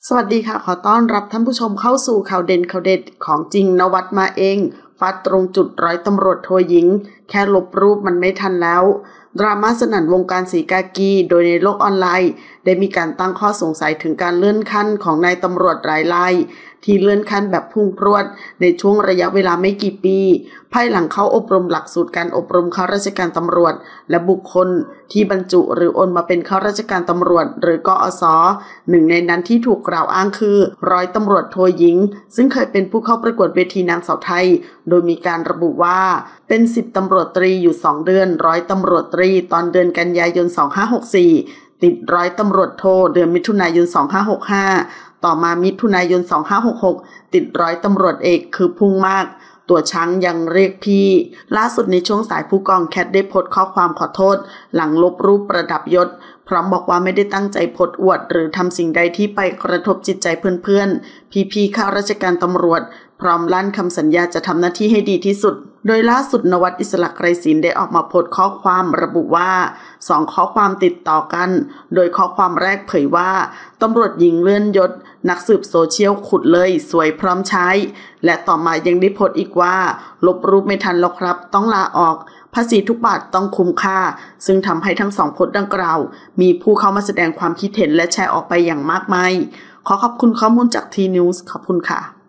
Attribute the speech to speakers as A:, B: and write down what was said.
A: สวัสดีค่ะขอต้อนรับท่านผู้ชมเข้าสู่ข่าวเด่นข่าวเด็ดของจริงนวัดมาเองฟาดตรงจุดร้อยตำรวจโทหญิงแค่ลบรูปมันไม่ทันแล้วดราม่าสนั่นวงการศรีกากีโดยในโลกออนไลน์ได้มีการตั้งข้อสงสัยถึงการเลื่อนขั้นของนายตำรวจหลายรายที่เลื่อนขั้นแบบพุ่งพรวดในช่วงระยะเวลาไม่กี่ปีภายหลังเข้าอบรมหลักสูตรการอบรมข้าราชการตำรวจและบุคคลที่บรรจุหรือโอนมาเป็นข้าราชการตำรวจหรือกอส.หนึ่งในนั้นที่ถูกกล่าวอ้างคือร้อยตำรวจโทหญิงซึ่งเคยเป็นผู้เข้าประกวดเวทีนางสาวไทยโดยมีการระบุว่าเป็น10ตำรวจตรีอยู่2เดือนร้อยตำรวจตรีตอนเดือนกันยายน2564ติดร้อยตำรวจโทเดือนมิถุนายน2565ต่อมามิถุนายน2566ติดร้อยตำรวจเอกคือพุ่งมากตัวช้างยังเรียกพี่ล่าสุดในช่วงสายผู้กองแคทได้โพสต์ข้อความขอโทษหลังลบรูปประดับยศพร้อมบอกว่าไม่ได้ตั้งใจโพสต์อวดหรือทำสิ่งใดที่ไปกระทบจิตใจเพื่อนๆพี่ๆข้าราชการตำรวจพร้อมลั่นคำสัญญาจะทำหน้าที่ให้ดีที่สุดโดยล่าสุดนวัดอิสระไกรศิลป์ได้ออกมาโพสต์ข้อความระบุว่า2ข้อความติดต่อกันโดยข้อความแรกเผยว่าตำรวจหญิงเลื่อนยศนักสืบโซเชียลขุดเลยสวยพร้อมใช้และต่อมายังได้โพสต์อีกว่าลบรูปไม่ทันแล้วครับต้องลาออกภาษีทุกบาทต้องคุ้มค่าซึ่งทำให้ทั้ง2โพสต์ดังกล่าวมีผู้เข้ามาแสดงความคิดเห็นและแชร์ออกไปอย่างมากมายขอขอบคุณข้อมูลจากทีนิวส์ขอบคุณค่ะ